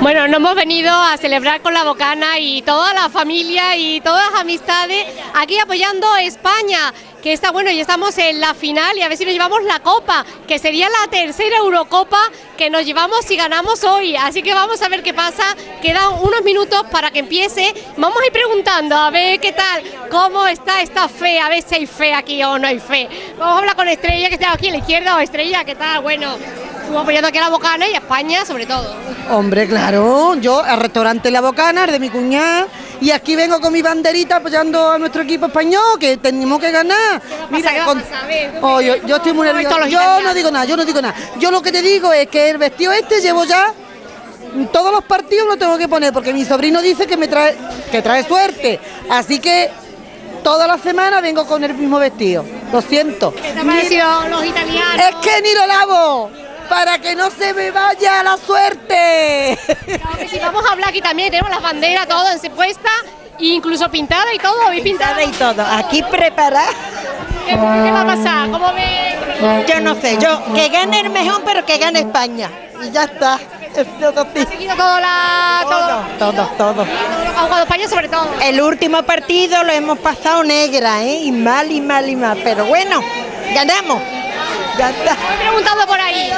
Bueno, nos hemos venido a celebrar con la Bocana y toda la familia y todas las amistades aquí apoyando a España, que está bueno, y estamos en la final y a ver si nos llevamos la Copa, que sería la tercera Eurocopa que nos llevamos si ganamos hoy, así que vamos a ver qué pasa, quedan unos minutos para que empiece, vamos a ir preguntando a ver qué tal, cómo está esta fe, a ver si hay fe aquí o no hay fe. Vamos a hablar con Estrella, que está aquí a la izquierda. O Estrella, ¿qué tal? Bueno, estamos apoyando aquí a la Bocana y a España sobre todo. Hombre, claro, yo al restaurante La Bocana, el de mi cuñada, y aquí vengo con mi banderita apoyando a nuestro equipo español, que tenemos que ganar. Mira, yo estoy muy nerviosa. Yo no digo nada. Yo lo que te digo es que el vestido este llevo ya, todos los partidos lo tengo que poner, porque mi sobrino dice que trae suerte. Así que toda la semana vengo con el mismo vestido. Lo siento. ¿Qué te ha parecido los italianos? Es que ni lo lavo, para que no se me vaya la suerte. Claro que sí, vamos a hablar aquí también, tenemos las banderas, todo puesta, incluso pintada y todo, ¿habéis pintado? Pintada y todo, aquí preparada. ¿Qué va a pasar? ¿Cómo ves? Yo no sé, que gane el mejor, pero que gane España. Y ya está. ¿Ha seguido todo? Todo. ¿Ha jugado España sobre todo? El último partido lo hemos pasado negra, y mal. Pero bueno, ganamos. Ya está. Estoy preguntando por ahí.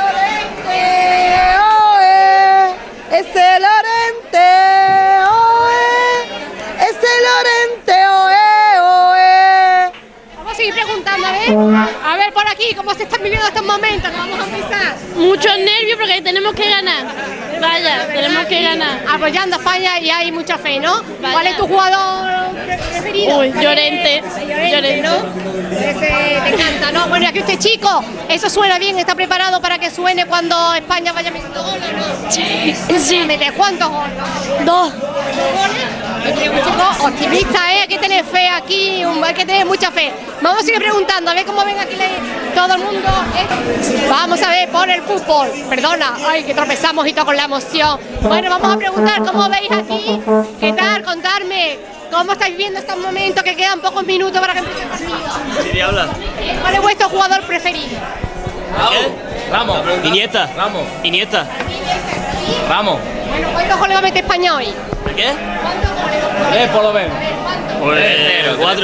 Ese Lorente, ese Lorente, Vamos a seguir preguntando, a ver por aquí, ¿cómo se están viviendo estos momentos? Vamos a empezar. Muchos nervios porque tenemos que ganar. Vaya, tenemos que ganar. Apoyando a España y hay mucha fe, ¿no? Vaya. ¿Cuál es tu jugador preferido? Uy, Llorente, ¿no? Ese te encanta, ¿no? Bueno, y aquí usted, chico, ¿eso suena bien? ¿Está preparado para que suene cuando España vaya metiendo goles o no? Sí. ¿Cuántos goles? 2. Es un chico optimista, hay que tener fe aquí, hay que tener mucha fe. Vamos a seguir preguntando, a ver cómo ven aquí todo el mundo. Vamos a ver por el fútbol. Perdona, ay, que tropezamos y todo con la emoción. Bueno, vamos a preguntar cómo veis aquí. ¿Qué tal? Contarme. ¿Cómo estáis viendo estos momentos que quedan pocos minutos para que empiece el partido? Sí, habla. ¿Cuál es vuestro jugador preferido? Ramos. Iniesta. Ramos. Bueno, ¿cuántos goles va a meter España hoy? ¿Qué? ¿Cuántos goles? 3 por lo menos. ¿Cuántos? 3-0, 4-0.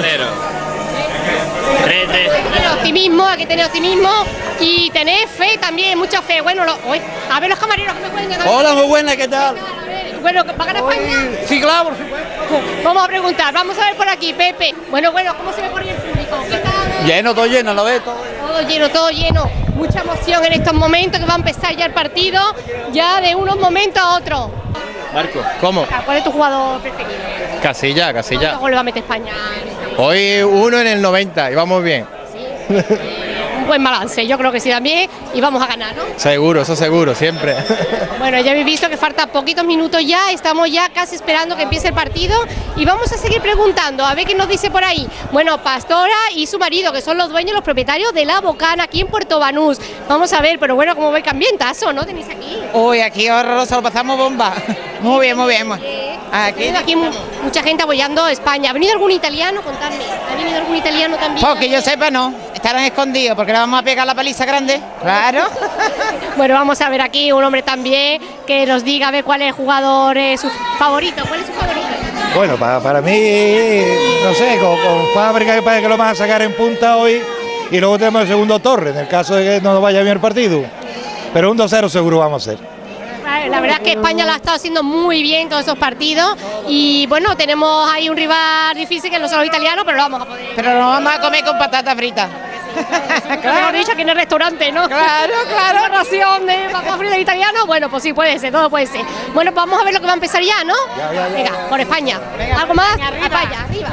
3-3. Hay que tener optimismo y tener fe también, mucha fe. Bueno, a ver los camareros que me cuentan. Hola, muy buena, ¿qué tal? Bueno, ¿va a ganar España? Sí, claro. Vamos a preguntar, vamos a ver por aquí, Pepe. Bueno, ¿cómo se ve por ahí el público? ¿Qué tal? Lleno, todo lleno, ¿lo ves? Todo lleno. Mucha emoción en estos momentos que va a empezar ya el partido, ya de unos momentos a otros. Marco. ¿Cómo? ¿Cuál es tu jugador preferido? Casilla. ¿Cuántos goles va a meter España? Hoy 1 en el 90 y vamos bien. Un buen balance, yo creo que sí también, y vamos a ganar, ¿no? Seguro, eso seguro, siempre. Bueno, ya habéis visto que faltan poquitos minutos ya, estamos ya casi esperando que empiece el partido y vamos a seguir preguntando, a ver qué nos dice por ahí. Bueno, Pastora y su marido, que son los dueños, los propietarios de La Bocana, aquí en Puerto Banús. Vamos a ver, pero bueno, como veis, ambientazo, ¿no? Tenéis aquí. Uy, aquí horroroso, lo pasamos bomba. Muy bien. Aquí mucha gente apoyando a España. ¿Ha venido algún italiano? Contadme. ¿Ha venido algún italiano también? Porque yo sepa, no. Estarán escondidos porque le vamos a pegar la paliza grande. Claro. Bueno, vamos a ver aquí un hombre también que nos diga a ver cuál es el jugador su favorito. ¿Cuál es su favorito? Bueno, para mí, no sé, con Fábrica que parece que lo van a sacar en punta hoy y luego tenemos el segundo Torres, en el caso de que no nos vaya bien el partido. Pero un 2-0 seguro vamos a hacer. La verdad es que España lo ha estado haciendo muy bien todos esos partidos y bueno, tenemos ahí un rival difícil que no son los italianos, pero lo vamos a poder. Pero nos vamos a comer con patatas fritas. Mejor dicho, aquí en el restaurante, ¿no? Claro. Una ración de papas fritas italiano, bueno, pues sí, puede ser, todo puede ser. Bueno, pues vamos a ver lo que va a empezar ya, ¿no? Ya. Venga, por España. ¿Algo más? España, arriba.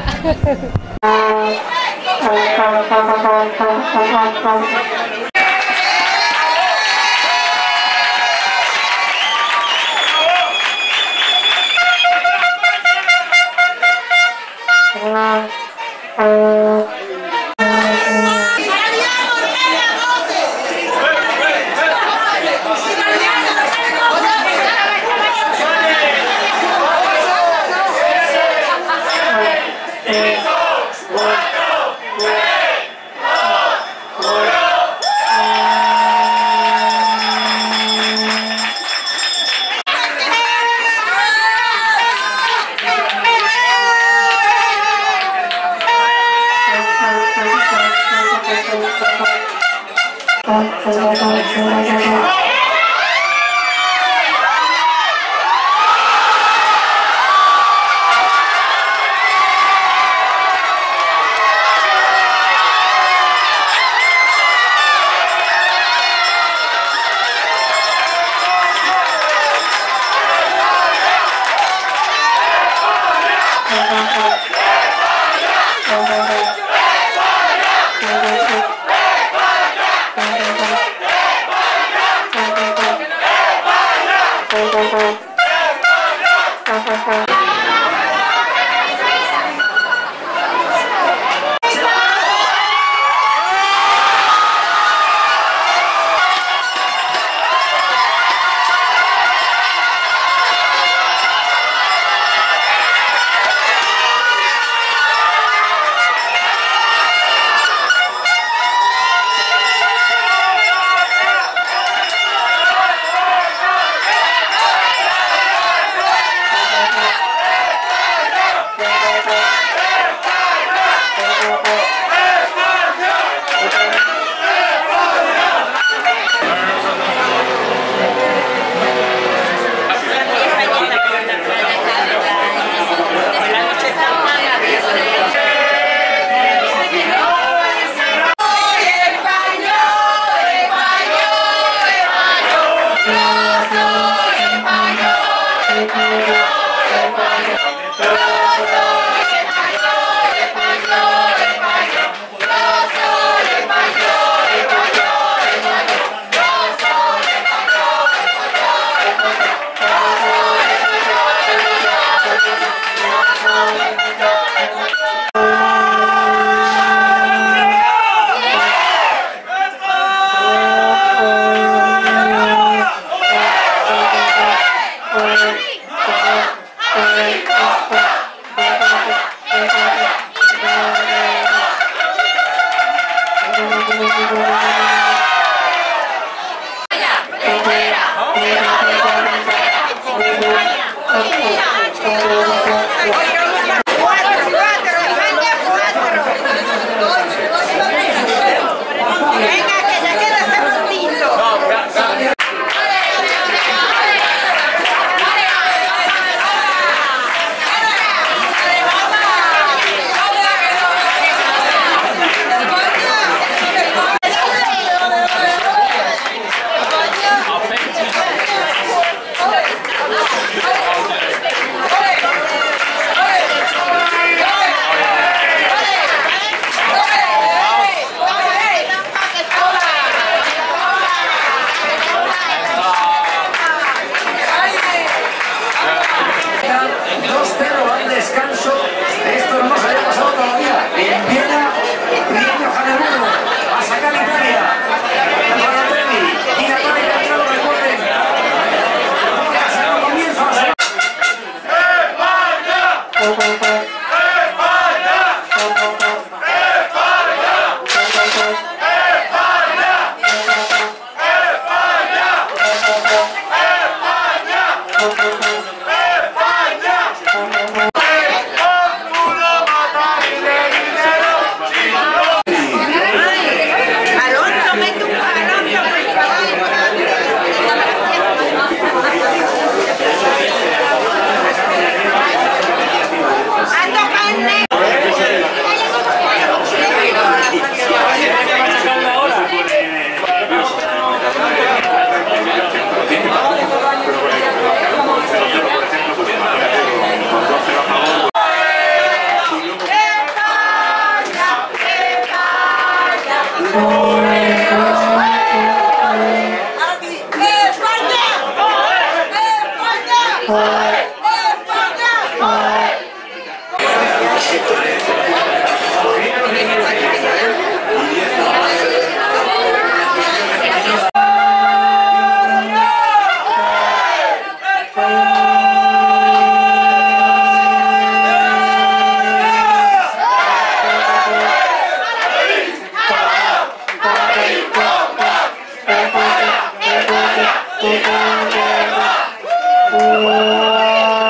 España!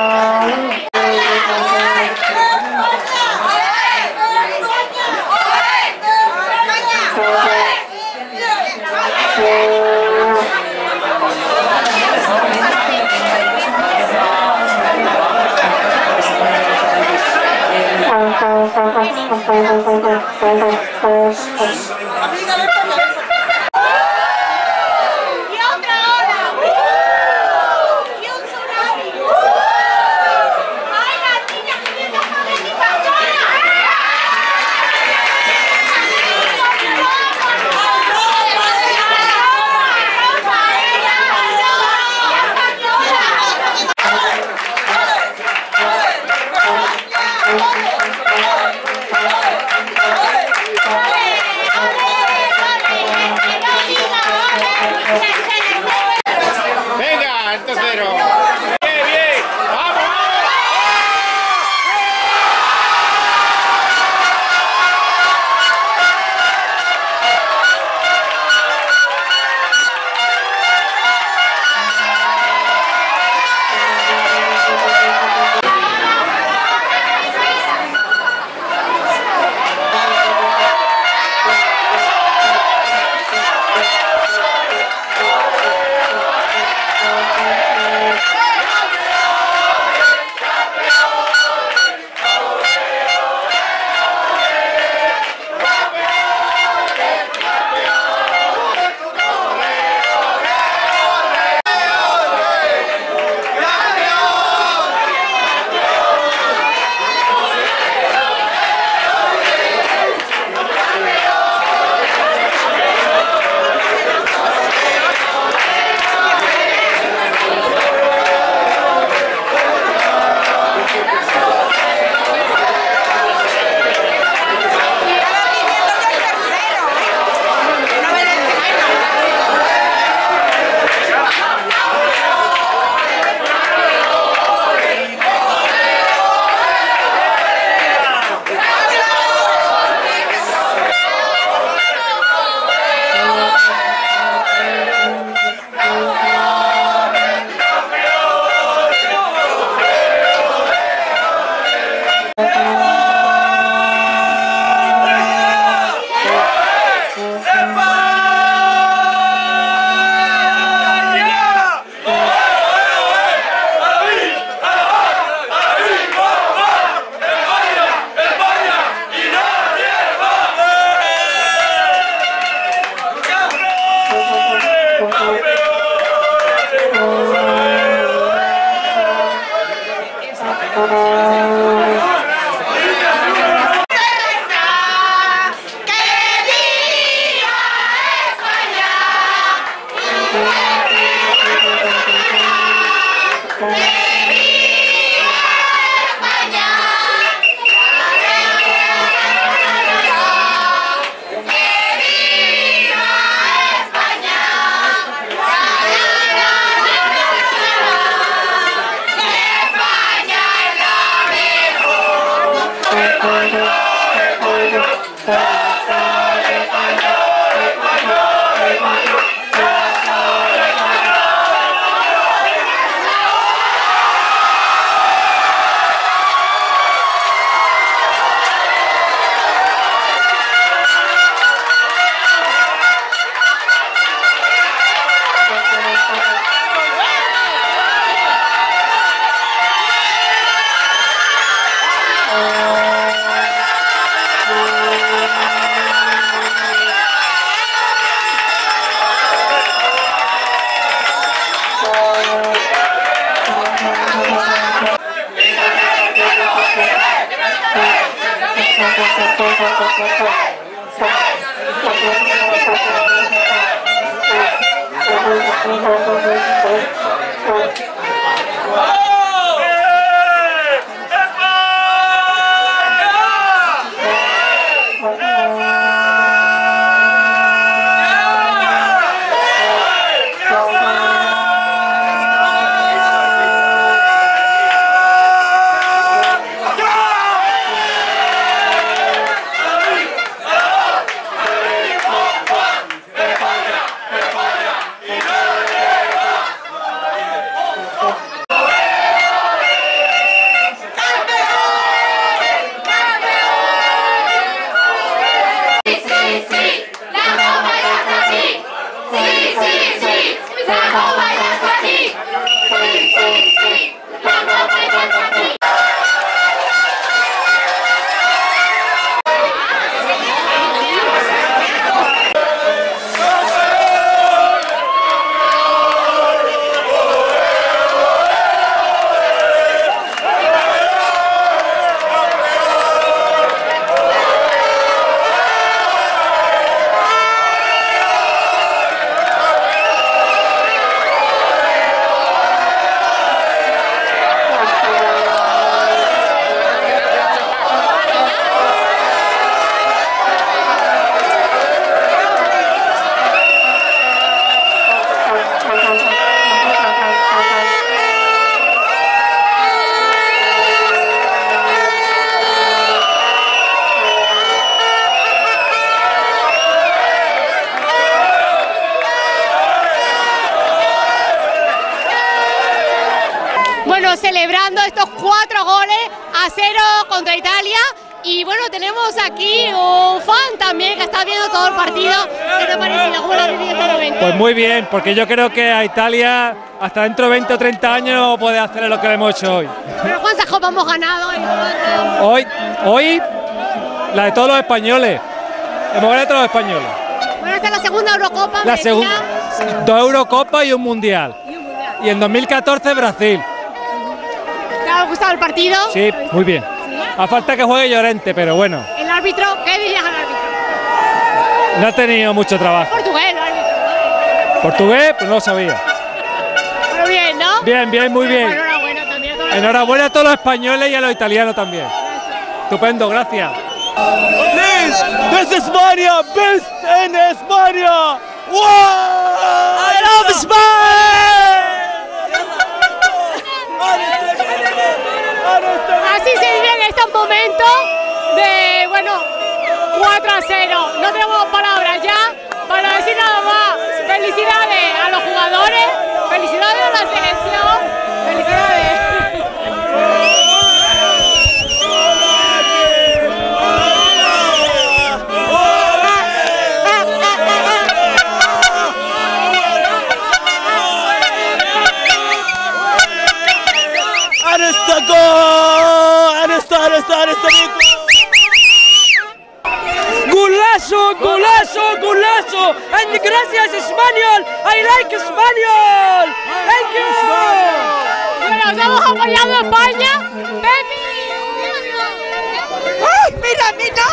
Celebrando estos 4 goles a 0 contra Italia. Y bueno, tenemos aquí un fan también que está viendo todo el partido. ¿Qué te ha parecido? ¿Cómo lo has vivido este momento? Pues muy bien, porque yo creo que a Italia hasta dentro de 20 o 30 años puede hacer lo que le hemos hecho hoy. ¿Pero cuántas copas hemos ganado? Hoy la de todos los españoles. Hemos ganado todos los españoles. Bueno, esta es la segunda Eurocopa. La segunda, 2 Eurocopas y un Mundial. Y en 2014 Brasil. ¿Te ha gustado el partido? Sí, muy bien. A falta que juegue Llorente, pero bueno. ¿El árbitro? ¿Qué dirías al árbitro? No ha tenido mucho trabajo. Portugués, el árbitro. ¿Portugués? Pues no lo sabía. Pero bien, ¿no? Bien, bien, muy bien. Bueno, enhorabuena también a todos los... Enhorabuena a todos los españoles y a los italianos también. Estupendo, gracias. This is España, best in España. Wow! I love Spain. Así se viven estos momentos de, bueno, 4-0. No tenemos palabras ya para decir nada más. Felicidades a los jugadores, felicidades a la selección, felicidades. Golazo, golazo, golazo, and gracias Español, I like Español, thank you. Bueno, estamos apoyando a España. ¡Pepi! ¡Ay, mira, mira!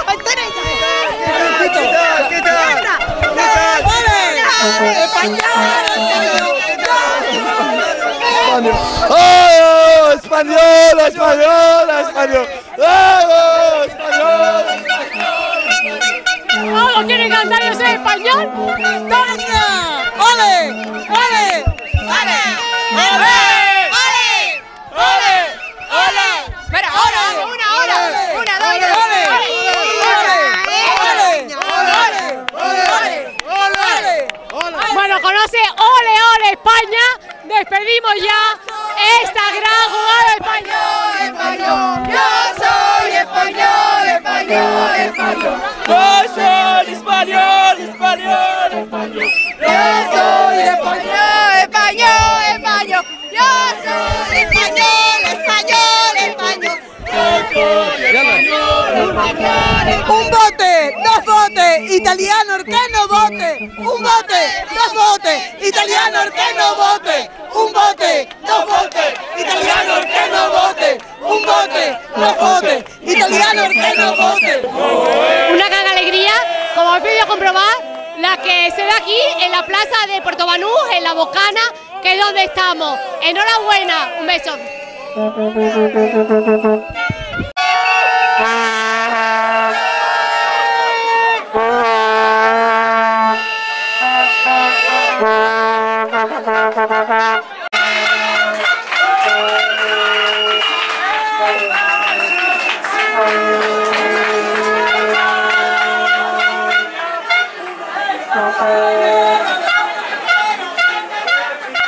¿Qué tal? ¡Oh, española, española, española! ¡Oh, española! ¿Todos quieren cantar y ser español? ¡España! ¡Ole! ¡Ole! ¡Ole! ¡Ole! ¡Ole! ¡Ole! Espera, ahora, una, dos, Bueno, conoce Ole Ole España. Despedimos ya esta gran jugada español. Yo soy español, español, español. Yo soy español, español, español. Yo soy español, español, español. Yo soy español, español, español. Yo soy español, español. Un bote, dos botes, italiano, ¿por qué no bote? Un bote, dos botes, italiano, ¿por qué no bote? Un bote, dos botes, italiano, ¿por qué no bote? Un bote, dos botes, italiano, ¿por qué no bote? Una gran alegría, como habéis podido comprobar, la que se da aquí en la plaza de Puerto Banús, en La Bocana, que es donde estamos. Enhorabuena, un beso.